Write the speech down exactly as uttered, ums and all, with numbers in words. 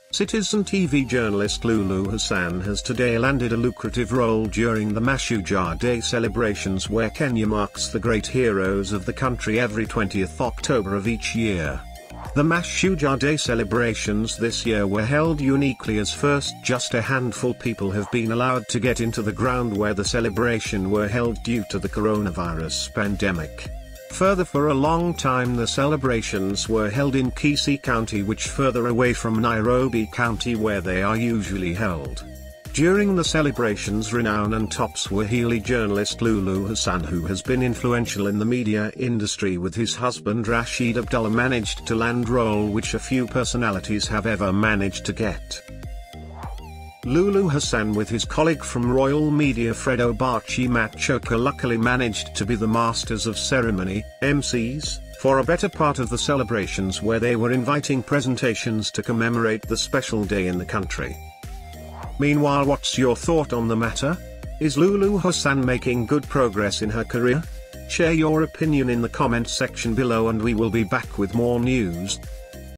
Citizen T V journalist Lulu Hassan has today landed a lucrative role during the Mashujaa Day celebrations, where Kenya marks the great heroes of the country every twentieth October of each year. The Mashujaa Day celebrations this year were held uniquely, as first just a handful people have been allowed to get into the ground where the celebration were held due to the coronavirus pandemic. Further, for a long time the celebrations were held in Kisii County, which further away from Nairobi County where they are usually held. During the celebrations, renown and top Swahili journalist Lulu Hassan, who has been influential in the media industry with his husband Rashid Abdullah, managed to land role which a few personalities have ever managed to get. Lulu Hassan with his colleague from Royal Media Fred Obachi Machoka luckily managed to be the masters of ceremony, M Cs, for a better part of the celebrations, where they were inviting presentations to commemorate the special day in the country. Meanwhile, what's your thought on the matter? Is Lulu Hassan making good progress in her career? Share your opinion in the comment section below, and we will be back with more news.